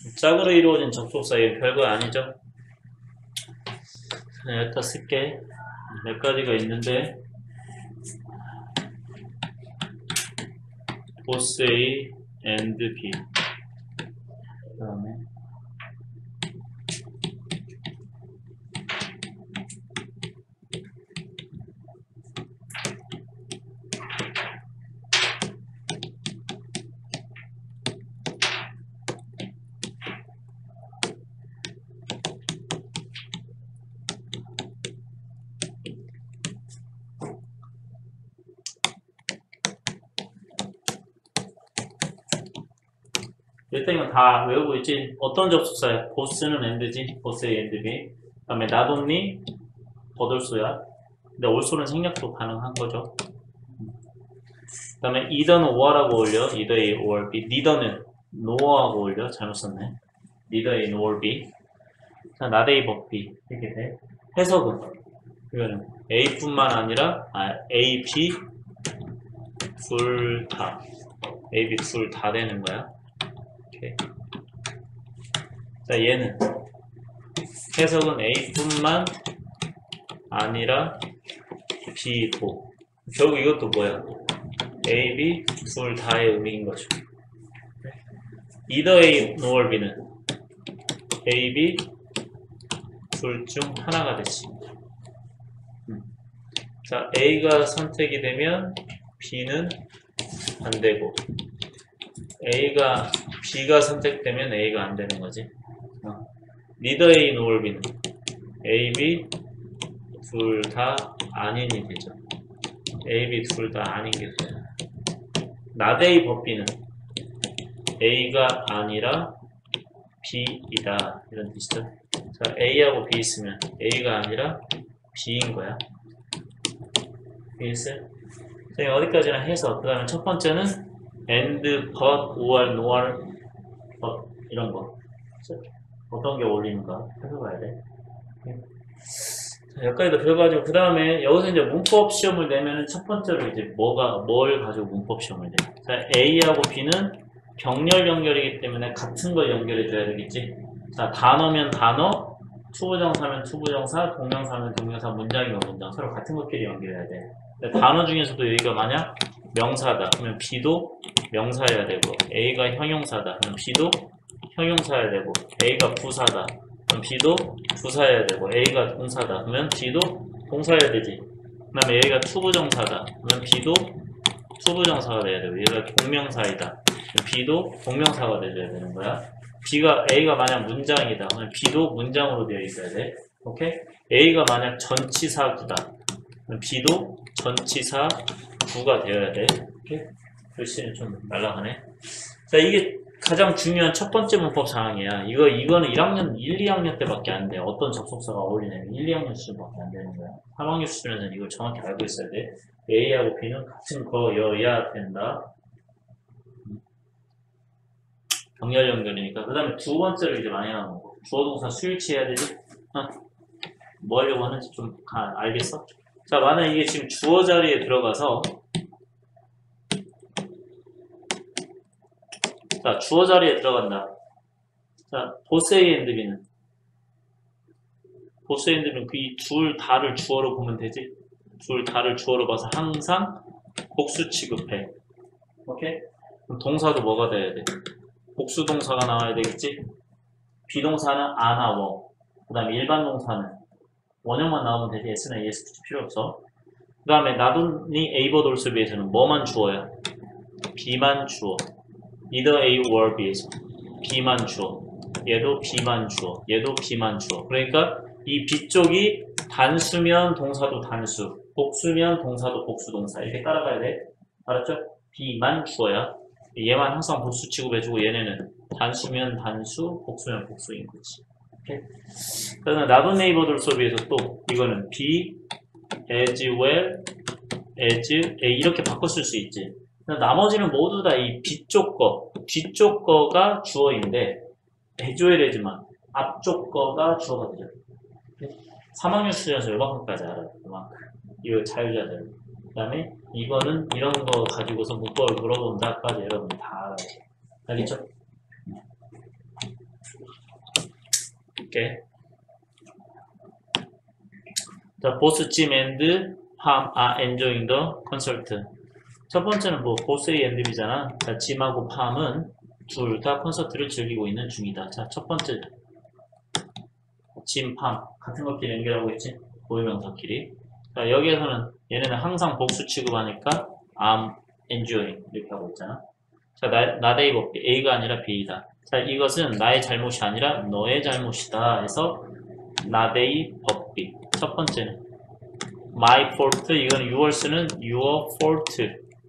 짝으로 이루어진 접속사 이거 별거 아니죠? 여기다 쓸게. 몇 가지가 있는데 보스 A and B 그 다음에 일단 이건 다 외우고 있지. 어떤 접속사야? 보스는 and지. 보스 A and B. 그 다음에 not only 버돌소야. 근데 올소는 생략도 가능한 거죠. 그 다음에 either는 or하고 어울려. either A or B. neither는 nor하고 어울려. 잘못 썼네. neither A nor B. 자, not A but B. 이렇게 돼. 해석은 이거는 A뿐만 아니라 A, B 둘 다. A, B 둘 다 되는 거야. 오케이. 자, 얘는 해석은 A뿐만 아니라 B도. 결국 이것도 뭐야? A, B 둘 다의 의미인 거죠. either A nor B는 A, B 둘 중 하나가 되지. 자, A가 선택이 되면 B는 안 되고 B가 선택되면 A가 안 되는 거지. neither A nor B는 A, B 둘 다 아닌이 되죠. A, B 둘 다 아닌 게 돼요. not A but B는 A가 아니라 B이다. 이런 뜻이죠. 자, A하고 B 있으면 A가 아니라 B인 거야. 이해했어요? 자, 어디까지나 해서 그 다음에 첫 번째는 and, but, or, nor, but 이런 거 어떤 게 어울리는가 살펴봐야 돼. 자, 여기까지도 배워가지고 그 다음에 여기서 이제 문법 시험을 내면은 첫 번째로 이제 뭘 가지고 문법 시험을 내. 자, A하고 B는 병렬 연결이기 때문에 같은 걸 연결해 줘야 되겠지. 자, 단어면 단어, 투부정사면 투부정사, 동명사면 동명사, 문장이면 문장 서로 같은 것끼리 연결해야 돼. 단어 중에서도 여기가 만약 명사다 그러면 B도 명사여야 되고 A가 형용사다 그러면 B도 형용사여야 되고 A가 부사다 그럼 B도 부사여야 되고 A가 동사다 그러면 B도 동사여야 되지. 그 다음에 여기가 투부정사다 그러면 B도 투부정사가 돼야 되고 얘가 동명사이다 그럼 B도 동명사가 돼야 되는 거야. A가 만약 문장이다 그러면 B도 문장으로 되어 있어야 돼. 오케이? A가 만약 전치사구다 그럼 B도 전치사 구가 되어야 돼. 이렇게 글씨는 좀 날라가네. 자, 이게 가장 중요한 첫 번째 문법 사항이야. 이거는 1학년, 1, 2학년 때밖에 안 돼. 어떤 접속사가 어울리냐면 1, 2학년 수준밖에 안 되는 거야. 3학년 수준에서는 이걸 정확히 알고 있어야 돼. A하고 B는 같은 거여야 된다. 병렬 연결이니까. 그 다음에 두 번째로 이제 많이 나오는 거. 주어동사 수일치 해야 되지? 뭐 하려고 하는지 좀 알겠어? 자, 만약 이게 지금 주어 자리에 들어가서 자, 주어 자리에 들어간다. 자, 보스 A and B는 보스 A and B는 이 둘 다를 주어로 보면 되지? 둘 다를 주어로 봐서 항상 복수 취급해. 오케이? 그럼 동사도 뭐가 돼야 돼? 복수 동사가 나와야 되겠지? 비동사는 안 나와. 그 다음에 일반 동사는 원형만 나오면 되지. S나 ES 붙일 필요 없어. 그 다음에 나둔이 A but also B에서는 뭐만 주어야? B만 주어. either A or B에서 B만 주어. 얘도 B만 주어. 얘도 B만 주어. 그러니까 이 B 쪽이 단수면 동사도 단수, 복수면 동사도 복수 동사 이렇게 따라가야 돼. 알았죠? B만 주어야. 얘만 항상 복수 취급해주고 얘네는 단수면 단수, 복수면 복수인 거지. 오케이? 그다음에 나둔 네이버들 수업에서 또 이거는 B as well as A 이렇게 바꿔 쓸 수 있지. 나머지는 모두 다 이 뒤쪽 거, 뒤쪽 거가 주어인데 as 앞쪽 거가 주어가 되죠. 3학년 수준에서 요만큼까지 알아요. 요만큼. 이거 자유자들. 그 다음에 이거는 이런 거 가지고서 문법을 물어본다까지 여러분 다 알아요. 알겠죠? 줄게. 자, 보스 짐 앤드 팜 are enjoying the concert. 첫 번째는 뭐 보스 A 앤드 B잖아. 자, 짐하고 팜은 둘 다 콘서트를 즐기고 있는 중이다. 자, 첫 번째 짐, 팜 같은 것끼리 연결하고 있지? 고유명사끼리. 자, 여기에서는 얘네는 항상 복수 취급하니까 I'm enjoying 이렇게 하고 있잖아. 자, not A 법 A가 아니라 B이다. 자, 이것은 나의 잘못이 아니라 너의 잘못이다 해서 not A 법 B. 첫 번째는 my fault, 이거는 your스는 your fault.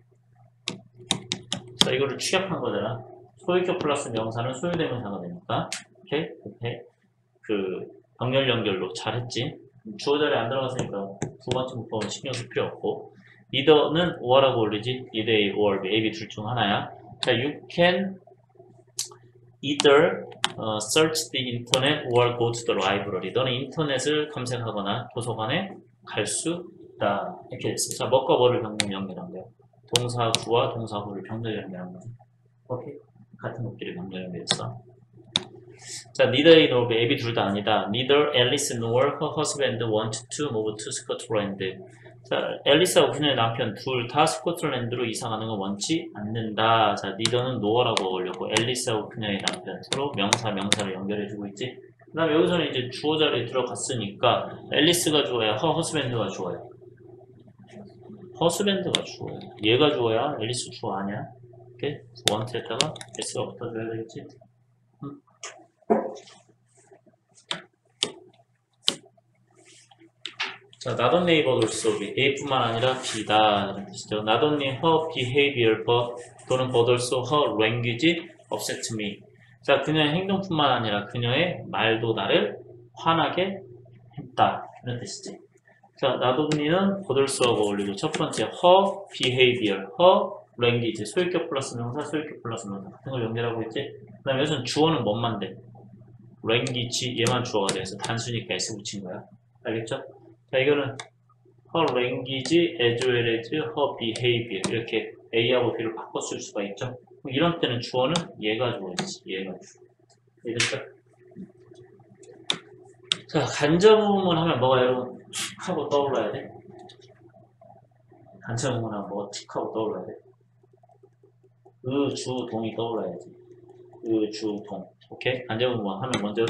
자, 이거를 취약한 거잖아. 소유격 플러스 명사는 소유대명사가 되니까. 오케이? 그 병렬 연결로 잘했지. 주어 자리에 안 들어갔으니까 두 번째 문법은 신경 쓸 필요 없고. either는 or라고 올리지. either A or B, A, B 둘 중 하나야. 자, you can either search the internet or go to the library. 너는 인터넷을 검색하거나 도서관에 갈 수 있다. 이렇게 됐어. 자, 뭐과 뭐를 병렬 연결한 거야? 동사구와 동사구를 병렬 연결한 거지. 오케이? 같은 것끼리 병렬 연결했어. 자, neither A nor B, A, B 둘 다 아니다. Neither Alice nor her husband want to move to Scotland. 자, 앨리스하고 그녀의 남편 둘 다 스코틀랜드로 이사 가는 건 원치 않는다. 자, neither는 no라고 올렸고 앨리스하고 그녀의 남편 서로 명사를 연결해주고 있지. 그 다음에 여기서는 이제 주어 자리에 들어갔으니까 앨리스가 주어야 her husband가 주어야. husband가 주어야. 얘가 주어야 앨리스 주어 아니야. 오케이? want에다가 s가 붙어줘야 되겠지. 자, not only but also B. A뿐만 아니라 B다. 라는 뜻이죠. Not only her behavior but 또는 but also her language upset me. 자, 그녀의 행동뿐만 아니라 그녀의 말도 나를 화나게 했다. 이런 뜻이지. 자, not only는 but also하고 올리고 첫 번째 her behavior, her language. 소유격 플러스 명사, 소유격 플러스 명사 같은 걸 연결하고 있지. 그 다음에 여기서는 주어는 뭔만 돼? language 얘만 주어가 돼서 단수니까 S 붙인 거야. 알겠죠? 자, 이거는 her language as well as her behavior 이렇게 A하고 B를 바꿔 쓸 수가 있죠. 이런 때는 주어는 얘가 주어지. 얘가 주어. 이해됐죠? 자, 간접음을 하면 뭐가 여러분 툭 하고 떠올라야 돼? 간접음을 하면 뭐가 툭 하고 떠올라야 돼? 의, 주, 동이 떠올라야지. 의, 주, 동. 오케이? 간접음을 하면 먼저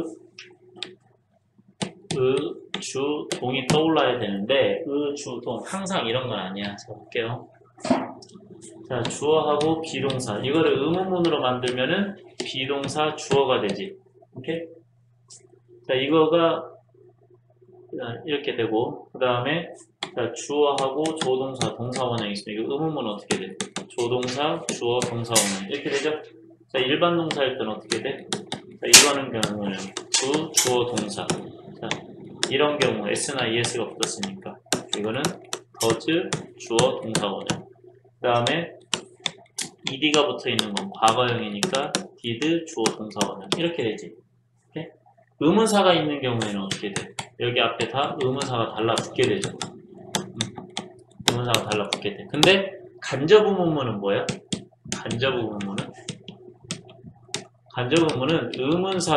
주, 동이 떠올라야 되는데 주, 동 항상 이런 건 아니야. 자, 볼게요. 자, 주어하고 비동사 이거를 의문문으로 만들면은 비동사 주어가 되지. 오케이? 자, 이거가 이렇게 되고 그 다음에 주어하고 조동사 동사원형이 있으면 이거 의문문은 어떻게 돼? 조동사, 주어, 동사원형 이렇게 되죠? 자, 일반 동사일 때는 어떻게 돼? 자, 이거는 경우는 주어, 동사. 자, 이런 경우 S나 ES가 붙었으니까 이거는 does, 주어, 동사원형. 그 다음에 ED가 붙어있는 건 과거형이니까 did, 주어, 동사원형 이렇게 되지. 오케이? 의문사가 있는 경우에는 어떻게 돼? 여기 앞에 다 의문사가 달라붙게 되죠. 의문사가 달라붙게 돼. 근데 간접의문문은 뭐야? 간접의문문은 의문사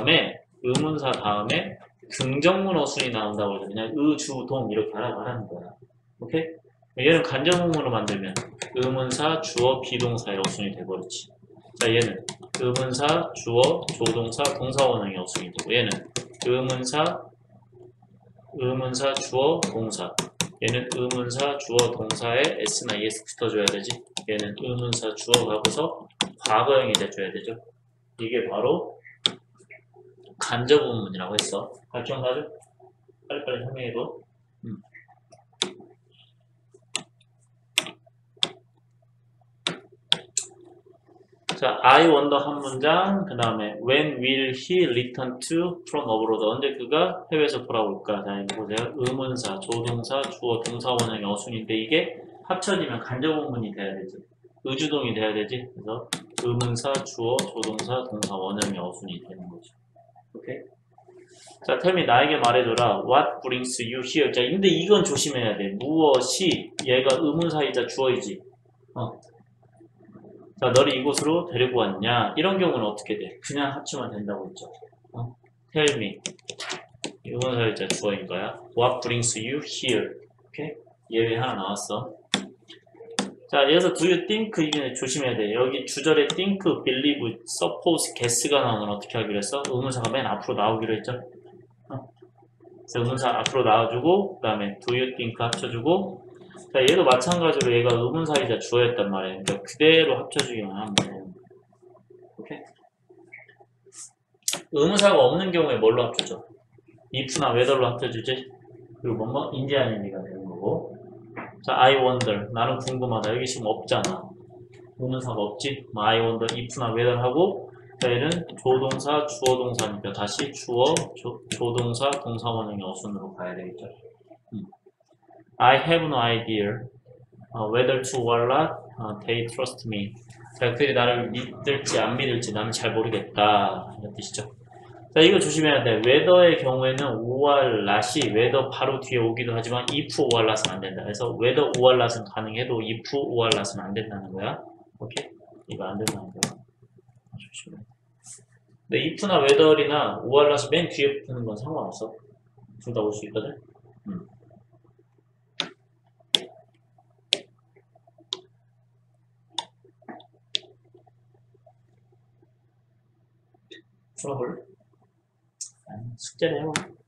다음에 긍정문 어순이 나온다고 해서 그냥 의, 주, 동 이렇게 하라고 하라는 거야. 오케이? 얘는 간접문문으로 만들면 의문사, 주어, 비동사의 어순이 돼버리지. 자, 얘는 의문사, 주어, 조동사, 동사원형의 어순이 되고 얘는 의문사, 주어, 동사. 얘는 의문사, 주어, 동사에 S나 ES 붙어줘야 되지. 얘는 의문사, 주어 가고서 과거형이 돼줘야 되죠. 이게 바로 간접의문문이라고 했어. 기억나죠? 빨리빨리 설명해도. 자, I wonder 한 문장, 그 다음에 when will he return to from abroad? 언제 그가 해외에서 돌아올까? 자, 이거 보세요. 의문사, 조동사, 주어, 동사원형의 어순인데 이게 합쳐지면 간접의문문이 돼야 되지. 의주동이 돼야 되지. 그래서 의문사, 주어, 조동사, 동사원형의 어순이 되는 거죠. 오케이? 자, tell me, 나에게 말해줘라. What brings you here? 자, 근데 이건 조심해야 돼. 무엇이 얘가 의문사이자 주어이지. 자, 너를 이곳으로 데리고 왔냐? 이런 경우는 어떻게 돼? 그냥 합치면 된다고 했죠. tell me. 의문사일자 주어인 거야. What brings you here? 오케이? 예외 하나 나왔어. 자, 여기서 do you think 이게 조심해야 돼. 여기 주절에 think, believe, suppose, guess가 나오면 어떻게 하기로 했어? 의문사가 맨 앞으로 나오기로 했죠. 그래서 의문사 앞으로 나와주고, 그 다음에 do you think 합쳐주고, 자, 얘도 마찬가지로 얘가 의문사이자 주어였단 말이에요. 그러니까 그대로 합쳐주기만 하면 돼. 오케이? 의문사가 없는 경우에 뭘로 합쳐줘? if나 whether로 합쳐주지? 그리고 뭐뭐 인지 아닌지가 되는 거고. 자, I wonder. 나는 궁금하다. 여기 지금 없잖아. 의문사가 없지? I wonder, if나 whether 하고, 자, 얘는 조동사, 주어동사니까 다시 주어, 조동사, 동사원형의 어순으로 가야 되겠죠. I have no idea whether to or not they trust me. 자, 그들이 나를 믿을지 안 믿을지 나는 잘 모르겠다. 이런 뜻이죠. 자, 이거 조심해야 돼. whether의 경우에는 or not이 whether 바로 뒤에 오기도 하지만 if or not은 안 된다. 그래서 whether or not은 가능해도 if or not은 안 된다는 거야. 오케이? 이거 안 된다는 거야. 조심해. 근데 if나 whether이나 or not이 맨 뒤에 붙는 건 상관없어. 둘 다 올 수 있거든. 풀어볼래? 숙제를 해봐.